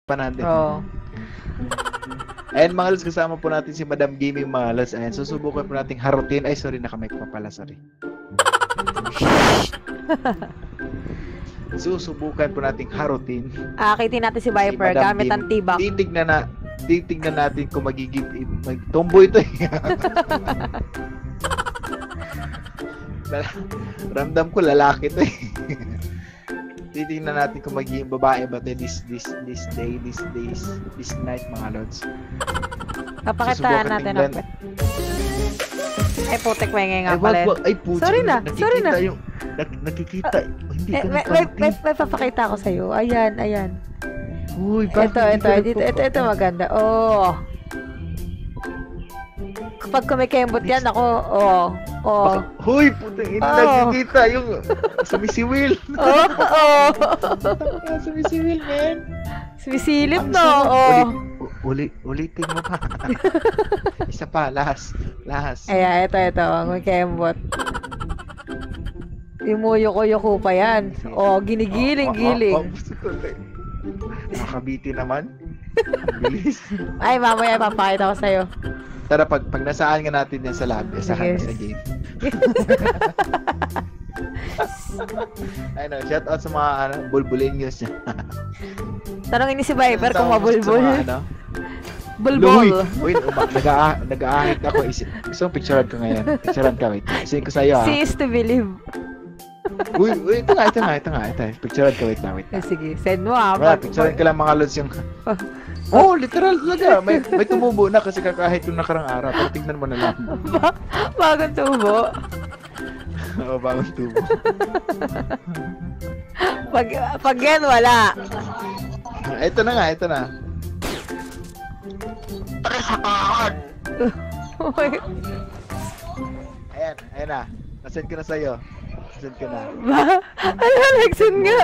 pa natin. Oo. Ayan mga lods, kasama po natin si Madam Gaming mga lods. Ayan, susubukan po nating harutin. Ay, sorry, nakamike pa pala, sorry. Susubukan po nating harutin. Akitin natin si Viper Madam gamit ang Gaming. tibak. Titignan natin kung magiging tomboy ito eh. Ramdam ko lalaki ito eh. Titignan natin kung magiging babae ba ito this night mga lods. Papakitaan natin ang pet. Ay, putik wenge nga pala. Ay, putik. Sorry na. Nakikita. Hindi ka May papakita ko sa'yo. Ayan. Uy, Ito maganda. Oh. Kapag kumikembot yan, ako, Huy, putang ina, nakikita yung sumisiwil. Sumisiwil, man. Sumisilip, no? Ulitin mo pa. Isa pa, lahas. Ayan, ito, kumikembot. Imuyoko-yoko pa yan. Ginigiling-giling. Nakabiti naman. Bilis. Ay, mamaya papakita ko sa'yo. Tara, pag nasaan nga natin yan sa lab, saan na sa game. Ayun, shout out sa mga bulbulinyos niya. Tanongin ni si Viper kung mabulbul. Bulbul. Uy, nag-aahit ako. Gusto mong picturean ko ngayon. Picturean ka, wait. Sige ko sa'yo, ha. See is to believe. Uy, ito nga. Picturean ka, wait na. Sige, send mo, ha. Picturean ka lang mga lods yung... literal talaga. May tumubo na kasi kakahit yung nakarang araw. Pero tignan mo na lang. Bagong tubo. Oo, bagong tubo. Pag yan, wala. Ito na. Ayan na. Nasend ko na sa'yo. Nag-send nga.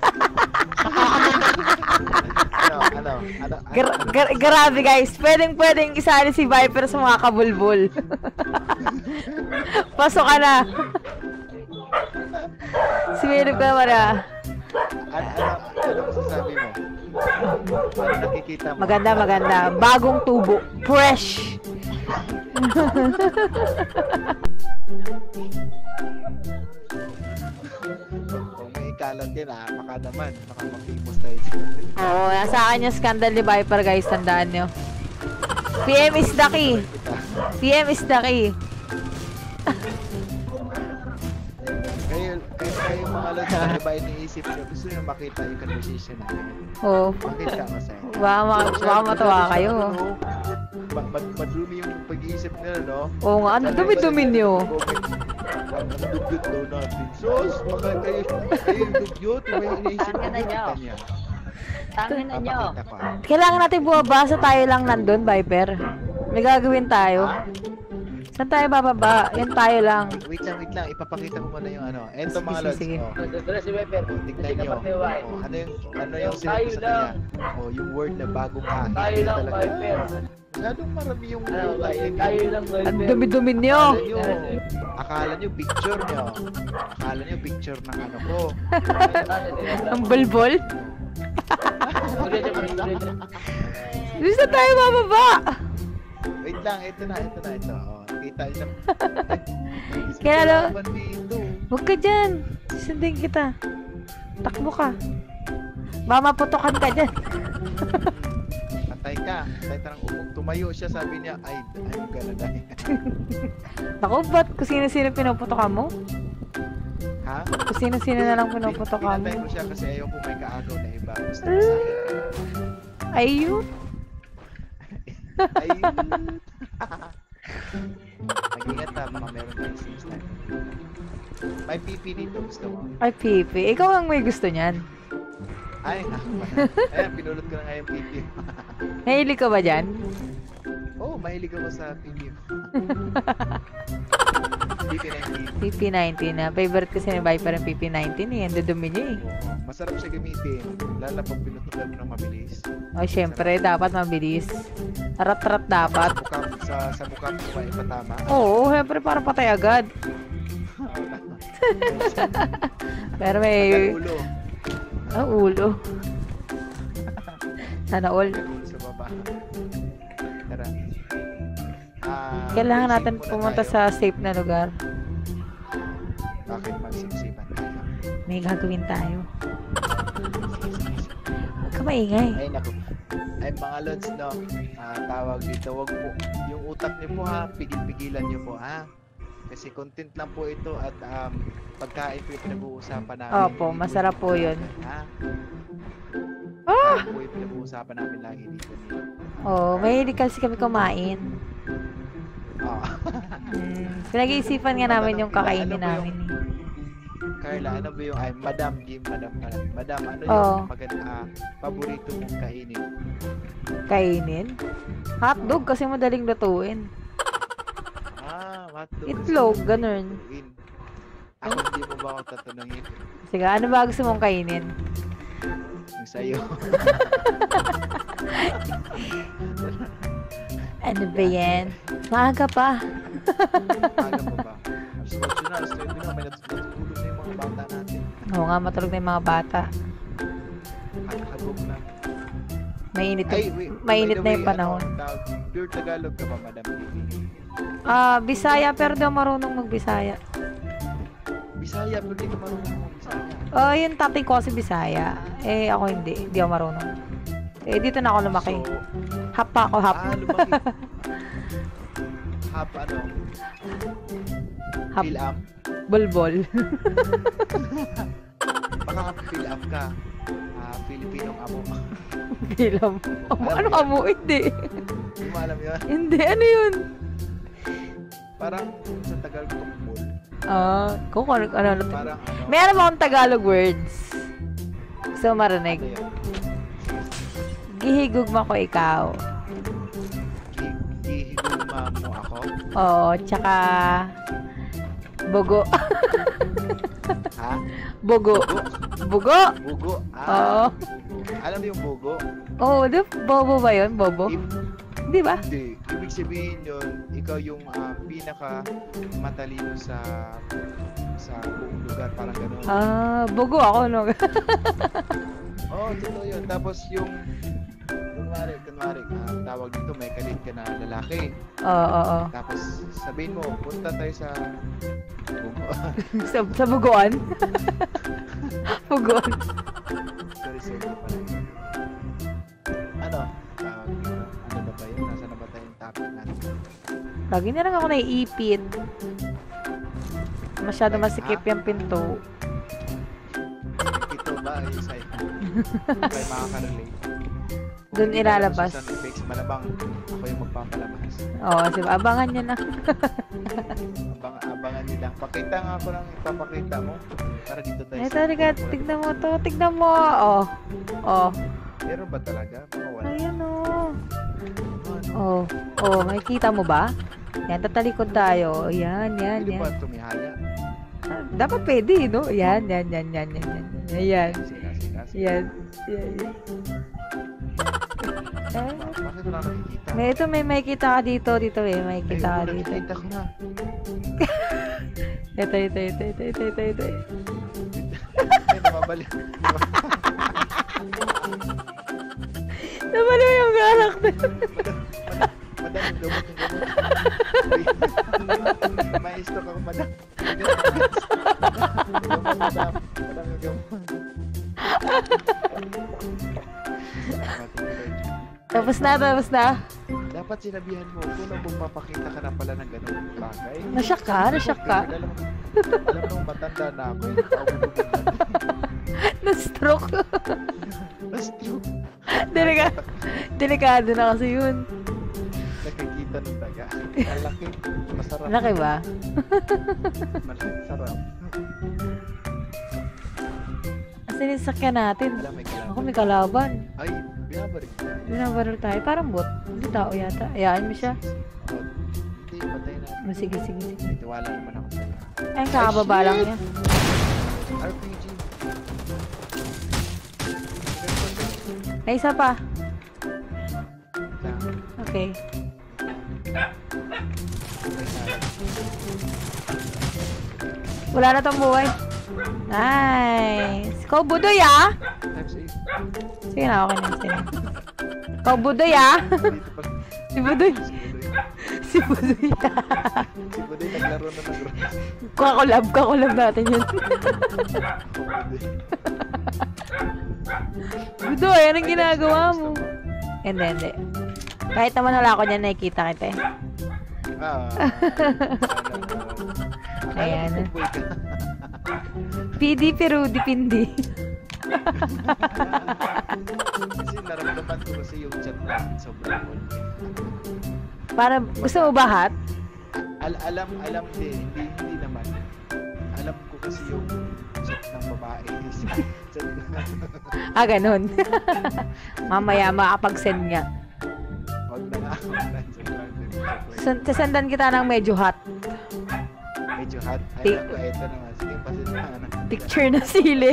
Ano? Grabe guys, pwedeng isali si Viper sa mga kabulbul. Pasok ka na. Similip ka naman ah. Ano masasabi mo? Ano nakikita mo? Maganda. Bagong tubo. Fresh. Kung may ikalat din baka naman, baka mag-famous tayo. Oo, nasa akin yung scandal ni Viper guys, tandaan nyo. PM is the key. Kayo mga lods, ano ba iniisip nyo? Gusto nyo makita yung conversation natin? Oo. Makita ko sa'yo. Baka matawa kayo. Madumi yung pag-iisip nila, no? Oo nga, ano dumi-dumi nyo? Ang dugyot daw natin. Sos, baka kayo yung dugyot, may iniisip niya. Tangin na nyo. Kailangan natin bumabasa, tayo lang nandun, Viper. May gagawin tayo. Saan tayo bababa? Yan tayo lang. Wait lang. Ipapakita ko muna yung ano. Eto mga lods. Sige. Si Weber. Tignan nyo. Ano yung sinabi sa kanya? Yung word na bagong ahit. Tayo lang, Weber. Masyadong marami yung Tayo lang, Weber. Ang dumi-dumi nyo. Akala nyo picture nyo. Akala nyo picture ng ano ko. Ang bulbul. Gusto tayo bababa. Wait lang, ito na. Kita nyo na. Kaya lang. Huwag ka dyan. Susundin kita. Takbo ka. Baka maputokan ka dyan. Patay ka. Tumayo siya, sabi niya, I'm gonna die. Naku, ba't kung sino-sino pinuputokan mo? Ha? Kung sino-sino na lang pinuputokan Pinatay mo? ko siya kasi ayaw ko may kaagaw na iba. Gusto ko sa akin. Ayun. Mag-ingat baka meron tayong scenes na. May PP dito, gusto mo? Ay, Pipi. Ikaw ang may gusto niyan. Ay, ayan, pinulot ko na nga yung PP. Nahilig ka ba dyan? Oo, mahilig ako sa PP. PP19. PP19 na. Favorite kasi ni Viper ang PP19 eh. Ang dudumi niya eh. Masarap siya gamitin. Lalo pag pinutulan mo ng mabilis. O, syempre, dapat mabilis. Rat-rat dapat. Sa mukha mo ba ipatama? Oo, syempre para patay agad. Pero may... Ulo. Ulo. Sana all. Sa baba. Tara. Kailangan racing natin muna pumunta tayo. sa safe na lugar. Bakit magsipsipan tayo? May gagawin tayo. Huwag ka maingay. Ay, naku. Ay, mga lods, no? Tawag dito. Wag po. Yung utak niyo po, ha? Pigil-pigilan niyo po, ha? Kasi content lang po ito at pagkain po yung pinag-uusapan namin. Opo, masarap po yun. Ha? Ah! Po yung pinag-uusapan namin lagi dito. Oh, mahilig kasi kami kumain. Oh. Pinag-iisipan nga namin yung kakainin namin eh. Carla, ano ba yung Madam Game, Madam, ano Oo. yung paborito mong kainin? Kainin? Hotdog kasi madaling lutuin. Hotdog. Itlog, ganun. Ako hindi mo ba ako tatanungin? Sige, ano ba gusto mong kainin? Yung sa'yo. Ano ba yan? Maaga pa. Ano pa ba? Alas 8 na, may natutulog na yung mga bata natin. Oo nga, matulog na yung mga bata. Hagog na. Mainit, Ay, wait, mainit by the na yung way, panahon. Pure Tagalog ka ba, Madam Bibi? Bisaya, pero di ako marunong magbisaya. Bisaya, pero di ka marunong mo Bisaya. Yung tatay ko kasi Bisaya. Eh, ako hindi. Di ako marunong. Eh, dito na ako lumaki. So, Hap pa ako, hap. lumaki. Hap, ano? Hap. Fill-up? Bulbol. Baka fill-up ka. Filipinong amo. Bilam. Ano ka mo? Hindi. Hindi mo alam yun? Hindi. Ano yun? Parang sa Tagal tumbol. Kung ano. Parang ano? Meron akong Tagalog words. Gusto mo marinig? Ano yun? Gihigugma ko ikaw. Gihiguma mo ako? Oo, tsaka bugo. Ha? Bugo. Bugo? Bugo? Oo. Bugo. Alam mo yung bugo? Oo, bobo ba yun? Bobo? Di ba? Hindi. Ibig sabihin yun, ikaw yung pinaka matalino sa buong lugar. Parang ganun. Bugo ako, no? Oo, totoo yun. Tapos yung kunwari, tawag dito, may kalit ka na lalaki. Oo. Tapos sabihin mo, punta tayo sa bugo. Sa bugoan? Bugoan. Sorry pala. Ano? Tawag dito. Ano na ba yun? Nasa na ba tayong topic natin? Lagi na lang ako naiipit. Masyado masikip yung pinto. Ito ba ay sa'yo? Kaya makaka-relate. Doon ilalabas. Kung hindi effects, malamang ako yung magpapalabas. Oo, diba? Abangan nyo na. Abangan nyo lang. Pakita nga ako ng ipapakita mo. Para dito tayo. Ito, Riga, tignan mo to. Tignan mo. Oh. Meron ba talaga? Baka wala. Ayan, oh. Makikita mo ba? Yan, tatalikod tayo. Yan. Hindi ba tumihaya? Dapat pwede, no? Yan. Ayan. Sige. Bakit wala nakikita? May makikita ka dito. May makikita ka dito. Nakikita ko na. Ito. Ay, namabalik. Nabalo yung character. Madam, yung gamot. May stock ako, madam. Madam, yung gamot. Tapos na. Dapat sinabihan mo kung magpapakita ka na pala ng ganun bagay. Nasyak ka. Alam mo, matanda na ako. Hindi pa ako bubugin. Na-stroke. Na-stroke. Delikado na kasi yun. Nakikita ng daga. Malaki. Masarap. Laki ba? Masarap. Asan yung sakyan natin? Alam, may kalaban. Ako may kalaban. Ay, binabarik tayo. Binabaril tayo. Parang bot. Hindi tao yata. Ayaan mo siya. Hindi, patay na. Sige. May tiwala naman ako sa'yo. Ay, kakababa lang niya. RPG. Ay, isa pa. Okay. Wala na tong buhay. Nice. Ikaw, budoy ah. Times 8. Sige na, okay na. Oh, Budoy ah. Dito pa. Si Budoy. Si Budoy. Si Budoy. Si Budoy naglaro na ng Rose. Kakulab natin yun. Budoy, anong ginagawa mo? Hindi. Kahit naman wala ako niyan, nakikita kita eh. Ayan. Ayan. PD pero dipindi. Kasi naramdaman ko kasi yung chat natin sobrang cool. Para, gusto mo ba hot? Alam din, hindi naman. Alam ko kasi yung chat ng babae. Ganun. Mamaya makapag-send nga. Wag na nga. Sasandan kita ng medyo hot. Medyo hot. Ay, ako, eto naman. Sige, pasin na. Picture na sili.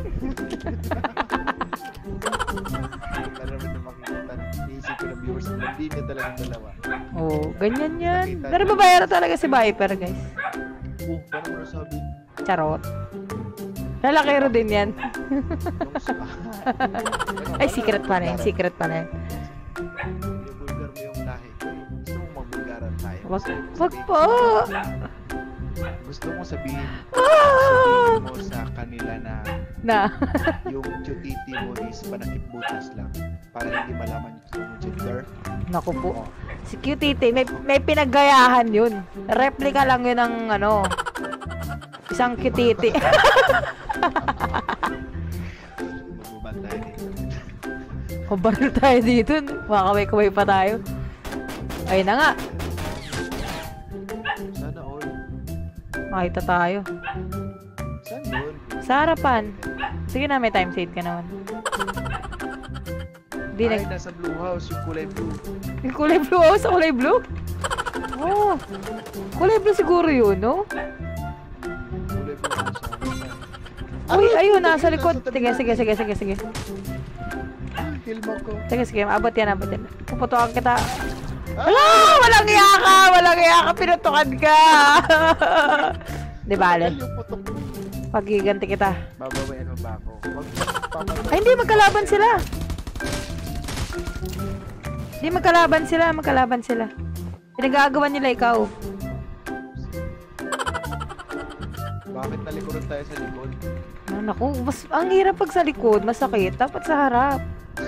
Para naman na makikita. Iisip ko ng viewers na hindi na talagang dalawa. Oh, ganyan yan. Pero babayaro talaga si Viper, guys. Paano mo nasabi? Charot. Lalakero din yan. Ay, secret pa rin. Secret pa rin. Bulgar mo yung lahi. Gusto mo magbulgaran tayo. Wag po. Gusto mo sabihin mo sa kanila na yung chutiti mo is panakip butas lang para hindi malaman yung gender. Naku po. Si QTT, may pinaggayahan yun. Replika lang yun ng isang QTT. Magbuban tayo dito. Mabaril tayo dito. Makakaway-kaway pa tayo. Ayun na nga. Sana all. Makita tayo. Saan yun? Sa harapan. Sige na, may time save ka naman. Ay, nasa blue house, yung kulay blue. Yung kulay blue, oh, sa kulay blue? Oh, kulay blue siguro yun, no? Kulay blue sa harapan. Uy, ayun, nasa likod. Sige. Kill mo ko. Sige, abot yan. Puputukan kita. Wala! Walang iya ka! Pinutukan ka! Di bale? Yung putok mo. Pagiganti kita. Babawayan mo ba ako? Ay, hindi, magkalaban sila. Pinag-aagawan nila ikaw. Bakit nalikuran tayo sa likod? Naku, ang hirap pag sa likod, masakit. Dapat sa harap.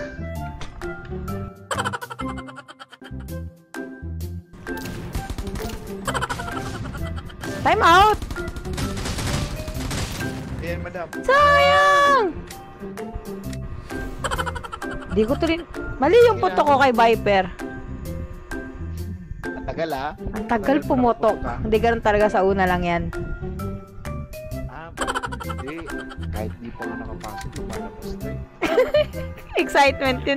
Time out! Ayan, madam. Sayang! Di ko tuloy... Mali yung puto ko kay Viper. Ang tagal ah. Ang tagal pumutok. Hindi ganun talaga sa una lang yan. Hindi. Kahit di pa ako nakapasok, lumalabas na eh. Excitement yun.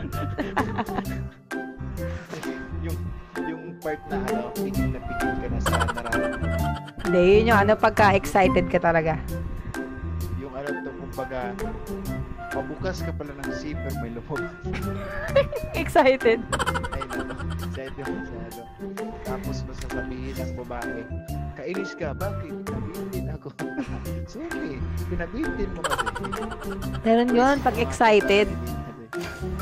yung part na pigil ka na sa nararamdaman. Hindi, yun yung pagka-excited ka talaga. Yung kumbaga, pabukas ka pala ng zipper, may lumabas. Excited. Ay, excited masyado. Tapos masasabihin ng babae, kainis ka, bakit? Pinabitin ako. Sorry, pinabitin mo kasi. Meron yun, pag excited.